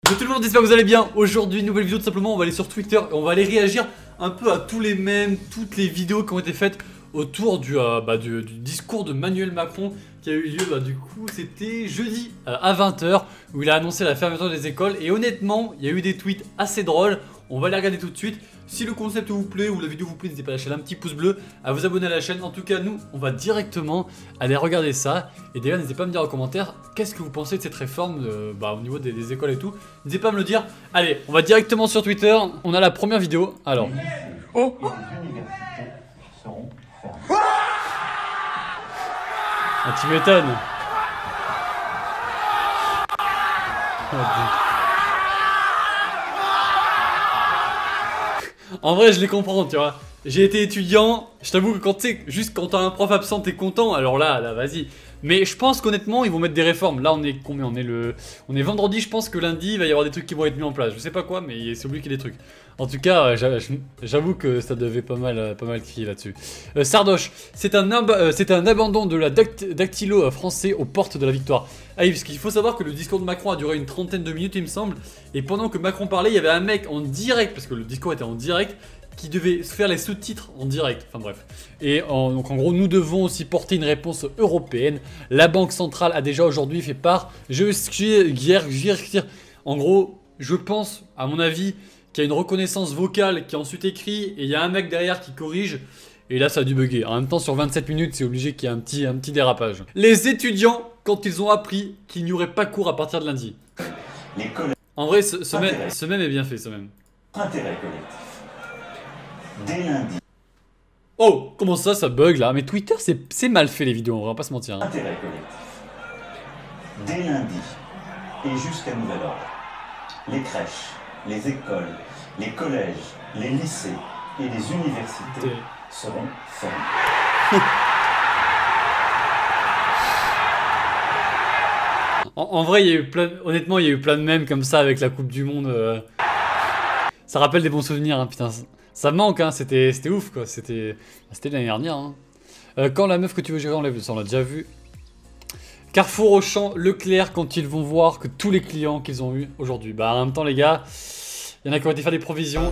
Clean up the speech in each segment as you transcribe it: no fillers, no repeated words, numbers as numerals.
Tout le monde, j'espère que vous allez bien. Aujourd'hui, nouvelle vidéo, tout simplement, on va aller sur Twitter et on va aller réagir un peu à tous les mèmes, toutes les vidéos qui ont été faites autour du discours de Emmanuel Macron qui a eu lieu, du coup, c'était jeudi à 20 h où il a annoncé la fermeture des écoles. Et honnêtement, il y a eu des tweets assez drôles. On va les regarder tout de suite. Si le concept vous plaît ou la vidéo vous plaît, n'hésitez pas à lâcher un petit pouce bleu, à vous abonner à la chaîne. En tout cas, nous, on va directement aller regarder ça. Et d'ailleurs, n'hésitez pas à me dire en commentaire qu'est-ce que vous pensez de cette réforme au niveau des écoles et tout. N'hésitez pas à me le dire. Allez, on va directement sur Twitter. On a la première vidéo. Alors. Oh. Ah, tu m'étonnes. En vrai, je les comprends, tu vois. J'ai été étudiant, je t'avoue que quand t'as un prof absent, t'es content, alors là, vas-y. Mais je pense qu'honnêtement, ils vont mettre des réformes. Là, on est combien? On est vendredi, je pense que lundi, il va y avoir des trucs qui vont être mis en place. Je sais pas quoi, mais c'est obligé qu'il y ait des trucs. En tout cas, j'avoue que ça devait pas mal crier là-dessus. Sardoche, c'est un abandon de la dactylo français aux portes de la victoire. Ah oui, parce qu'il faut savoir que le discours de Macron a duré une trentaine de minutes, il me semble. Et pendant que Macron parlait, il y avait un mec en direct, parce que le discours était en direct, qui devait faire les sous-titres en direct, enfin bref. Et donc en gros, nous devons aussi porter une réponse européenne. La Banque Centrale a déjà aujourd'hui fait part. En gros, je pense, à mon avis, qu'il y a une reconnaissance vocale qui est ensuite écrit, et il y a un mec derrière qui corrige, et là ça a dû bugger. En même temps, sur 27 minutes, c'est obligé qu'il y ait un petit dérapage. Les étudiants, quand ils ont appris qu'il n'y aurait pas cours à partir de lundi. En vrai, ce même est bien fait, ce même. Intérêt collectif. Dès lundi. Oh, comment ça bug là? Mais Twitter, c'est mal fait les vidéos, on va pas se mentir. Hein. Intérêt collectif. Dès lundi et jusqu'à nouvel ordre. Les crèches, les écoles, les collèges, les lycées et les universités seront fermés. En vrai, honnêtement, il y a eu plein de mèmes comme ça avec la Coupe du Monde. Ça rappelle des bons souvenirs, hein, putain. Ça me manque, hein, c'était ouf quoi, c'était l'année dernière. Hein. Quand la meuf que tu veux gérer enlève, ça on l'a déjà vu. Carrefour, Auchan, Leclerc, quand ils vont voir que tous les clients qu'ils ont eu aujourd'hui. Bah en même temps les gars, il y en a qui ont été faire des provisions.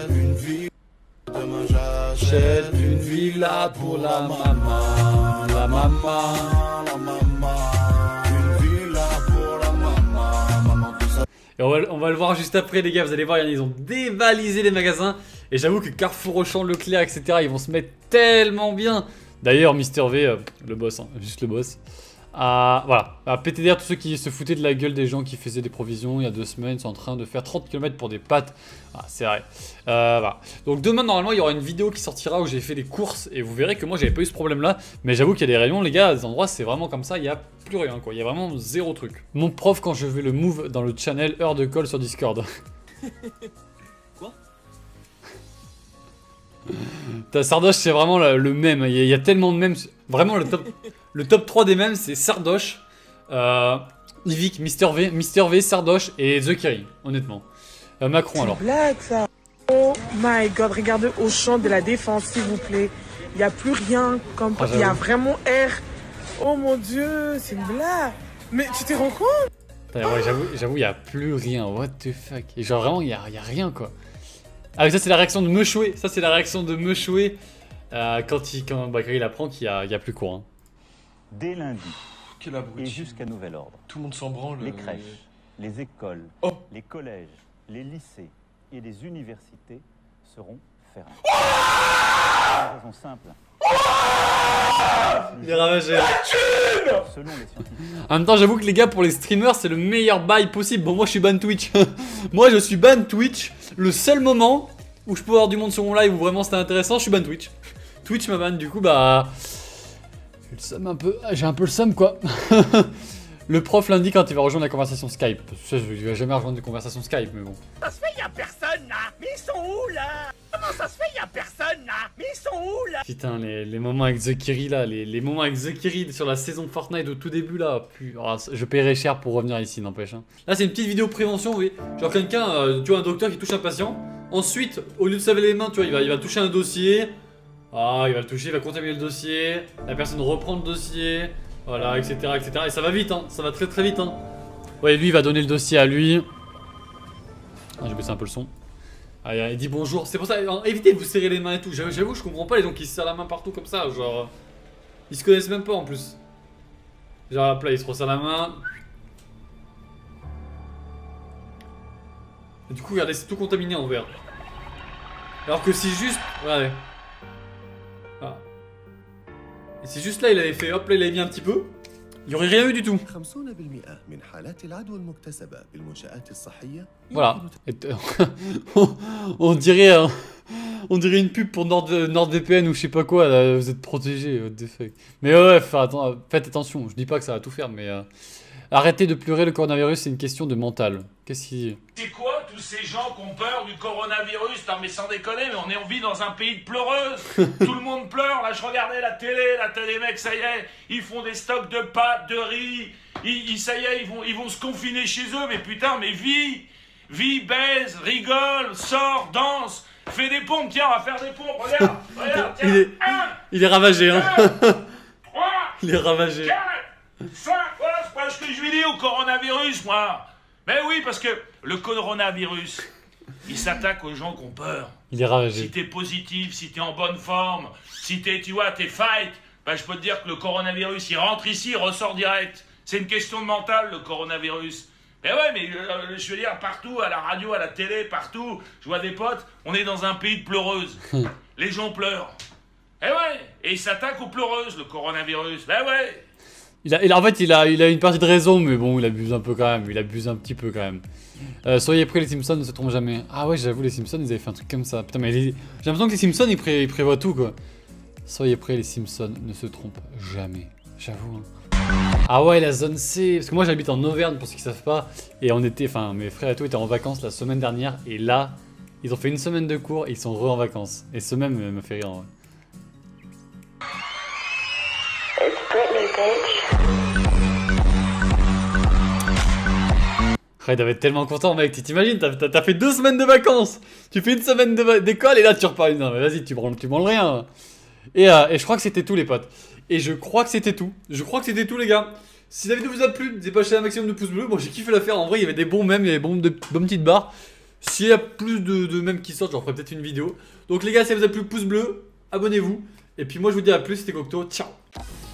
J'achète une villa pour la maman, la maman, la maman. Une villa pour la maman, tout ça. Et on va le voir juste après les gars, vous allez voir, ils ont dévalisé les magasins. Et j'avoue que Carrefour, Auchan, Leclerc, etc. ils vont se mettre tellement bien. D'ailleurs, Mister V, le boss, hein, juste le boss. Voilà, à PTDR, tous ceux qui se foutaient de la gueule des gens qui faisaient des provisions il y a 2 semaines sont en train de faire 30 km pour des pâtes. Ah, c'est vrai. Voilà. Donc demain, normalement, il y aura une vidéo qui sortira où j'ai fait les courses et vous verrez que moi, j'avais pas eu ce problème-là. Mais j'avoue qu'il y a des rayons, les gars, à des endroits, c'est vraiment comme ça, il n'y a plus rien, quoi. Il y a vraiment zéro truc. Mon prof, quand je vais le move dans le channel heure de call sur Discord. Quoi? Ta Sardoche, c'est vraiment le mème. Il y a tellement de mèmes. Vraiment, le top 3 des mèmes, c'est Sardoche, Yvick, Mister V, Sardoche et The Kerry, honnêtement. Macron alors. Blague ça. Oh my god, regardez Auchan de la Défense, s'il vous plaît. Il n'y a plus rien comme. Il y a vraiment R. Oh mon dieu, c'est une blague. Mais tu t'es rendu compte? Ouais, j'avoue, il n'y a plus rien. What the fuck. Et genre, vraiment, il y a rien quoi. Ah mais ça c'est la réaction de Mechoué, quand il apprend qu'il y a plus cours. Hein. Dès lundi Quel abruti. et jusqu'à nouvel ordre. Tout le monde s'en branle. Les crèches, les écoles, les collèges, les lycées et les universités seront fermés. Pour une raison simple. Il est ravagé. Selon les scientifiques. En même temps, j'avoue que les gars, pour les streamers, c'est le meilleur bail possible. Bon, moi je suis ban Twitch. Moi je suis ban Twitch. Le seul moment où je peux avoir du monde sur mon live où vraiment c'était intéressant, je suis ban Twitch. Twitch m'a ban, du coup, j'ai un peu le seum quoi. Le prof lundi quand il va rejoindre la conversation Skype. Il va jamais rejoindre une conversation Skype, mais bon. Ça se fait, y'a personne là. Mais ils sont où là? Comment ça se fait, y'a personne là? Mais ils sont où là? Putain, les moments avec The Kerry là, les moments avec The Kerry sur la saison Fortnite au tout début là. Je paierais cher pour revenir ici, n'empêche. Hein. Là, c'est une petite vidéo prévention, oui. Genre quelqu'un, tu vois, un docteur qui touche un patient. Ensuite, au lieu de se laver les mains, tu vois, il va toucher un dossier. Ah, il va le toucher, il va contaminer le dossier. La personne reprend le dossier. Voilà, etc., etc. Et ça va vite, hein. Ça va très très vite, hein. Ouais, lui, il va donner le dossier à lui. Ah, j'ai baissé un peu le son. Ah, il dit bonjour. C'est pour ça, évitez de vous serrer les mains et tout. J'avoue, je comprends pas les gens qui se serrent la main partout comme ça. Genre, ils se connaissent même pas en plus. Genre, hop là, ils se resserrent la main. Et du coup, regardez, c'est tout contaminé en vert. Alors que si juste. Regardez. Voilà. Et si juste là, il avait fait hop là, il avait mis un petit peu. Il n'y aurait rien eu du tout. Voilà. On dirait une pub pour NordVPN ou je sais pas quoi. Là, vous êtes protégés. Mais ouais, faites attention. Je dis pas que ça va tout faire, mais arrêtez de pleurer. Le coronavirus, c'est une question de mental. Qu'est-ce qu'il dit? C'est quoi tous ces gens qui ont peur du coronavirus? Non mais sans déconner, mais on vit dans un pays de pleureuses. Tout le monde pleure. Là, je regardais la télé. Là, t'as des mecs, ça y est, ils font des stocks de pâtes, de riz. Ça y est, ils vont se confiner chez eux. Mais putain, mais vis, baise, rigole, sors, danse. Fais des pompes, tiens, on va faire des pompes. Regarde, tiens. Il est ravagé, hein. 3, il est ravagé. 4, 5, voilà, c'est pas ce que je lui dis au coronavirus, moi. Mais oui, parce que le coronavirus, il s'attaque aux gens qui ont peur. Il est ravagé. Si t'es positif, si t'es en bonne forme, si t'es fight, bah je peux te dire que le coronavirus, il rentre ici, il ressort direct. C'est une question de mental, le coronavirus. Mais ouais, mais je veux dire, partout, à la radio, à la télé, partout, je vois des potes, on est dans un pays de pleureuses. Les gens pleurent. Eh ouais, et il s'attaque aux pleureuses, le coronavirus. Ben ouais. En fait, il a une partie de raison, mais bon, il abuse un peu quand même. Il abuse un petit peu quand même. Soyez prêts, les Simpsons ne se trompent jamais. Ah ouais, j'avoue, les Simpsons, ils avaient fait un truc comme ça. Putain, mais j'ai l'impression que les Simpsons, ils prévoient tout, quoi. Soyez prêts, les Simpsons ne se trompent jamais. J'avoue. Hein. Ah ouais, la zone C. Parce que moi, j'habite en Auvergne, pour ceux qui savent pas. Et mes frères et tout étaient en vacances la semaine dernière. Et là, ils ont fait une semaine de cours et ils sont en vacances. Et ce même me fait rire, en vrai. Il doit être tellement content, mec. Tu t'imagines, t'as fait 2 semaines de vacances. Tu fais une semaine d'école et là tu repars. Non, mais vas-y, tu branles rien. Et je crois que c'était tout, les potes. Et je crois que c'était tout. Je crois que c'était tout, les gars. Si la vidéo vous a plu, n'hésitez pas à lâcher un maximum de pouces bleus. Bon, j'ai kiffé l'affaire. En vrai, il y avait des bons mèmes, il y avait des bonnes petites barres. S'il y a plus de mèmes qui sortent, j'en ferai peut-être une vidéo. Donc, les gars, si ça vous a plu, pouce bleu, abonnez-vous. Et puis, moi, je vous dis à plus. C'était Cocteau. Ciao.